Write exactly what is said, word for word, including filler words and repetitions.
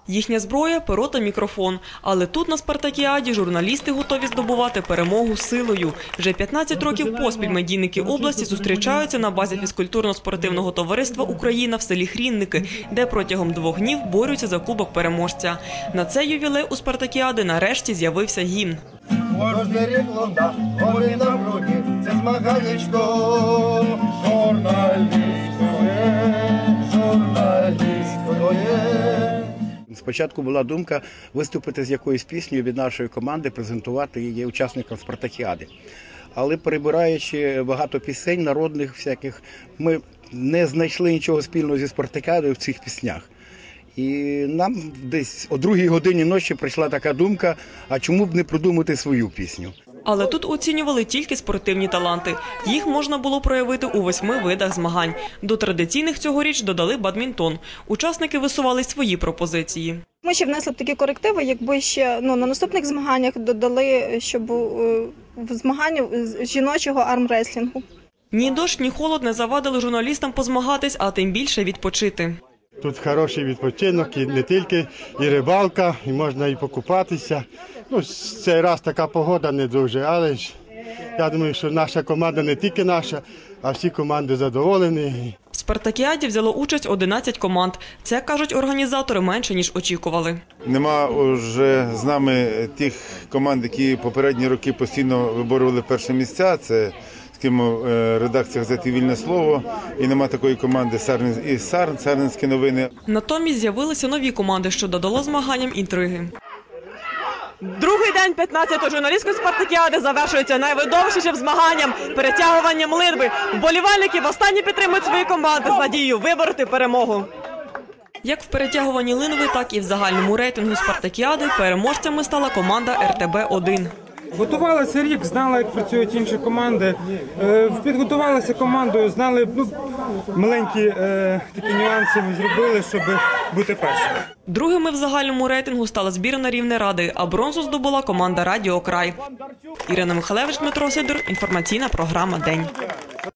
Їхня зброя – перо та мікрофон. Але тут на спартакіаді журналісти готові здобувати перемогу силою. Вже п'ятнадцять років поспіль медійники області зустрічаються на базі фізкультурно-спортивного товариства «Україна» в селі Хрінники, де протягом двох днів борються за кубок переможця. На цей ювілей у спартакіади нарешті з'явився гімн. Кожний рік лунда, вони на груді, це змаганнячко журналістське, журналістське. Спочатку була думка виступити з якоюсь піснею від нашої команди, презентувати її учасникам спартакіади. Але перебираючи багато пісень народних всяких, ми не знайшли нічого спільного зі спартакіадою в цих піснях. І нам десь о другій годині ночі прийшла така думка, а чому б не придумати свою пісню. Але тут оцінювали тільки спортивні таланти. Їх можна було проявити у восьми видах змагань. До традиційних цьогоріч додали бадмінтон. Учасники висували свої пропозиції. Ми ще внесли б такі корективи, якби ще ну, на наступних змаганнях додали, щоб в змагання з жіночого армреслінгу. Ні дощ, ні холод не завадили журналістам позмагатись, а тим більше відпочити. Тут хороший відпочинок, і не тільки і рибалка, і можна і покупатися. Ну, цей раз така погода не дуже, але ж я думаю, що наша команда не тільки наша, а всі команди задоволені. В спартакіаді взяло участь одинадцять команд. Це, кажуть організатори, менше, ніж очікували. Нема вже з нами тих команд, які попередні роки постійно виборювали перші місця. Це редакція газети «Вільне слово», і нема такої команди і «Сарн», «Сарненські новини». Натомість з'явилися нові команди, що додало змаганням інтриги. Другий день п'ятнадцятої журналістської спартакіади завершується найвидовищнішим змаганням – перетягуванням линви. Вболівальники востаннє підтримують свої команди з надією вибороти перемогу. Як в перетягуванні линви, так і в загальному рейтингу спартакіади переможцями стала команда ер те бе один. Готувалися рік, знали, як працюють інші команди. Підготувалися командою, знали, ну, маленькі е, такі нюанси зробили, щоб бути першими. Другими в загальному рейтингу стала збірна Рівнеради, а бронзу здобула команда «Радіо Край». Ірина Михалевич, Дмитро Сидор. Інформаційна програма «День».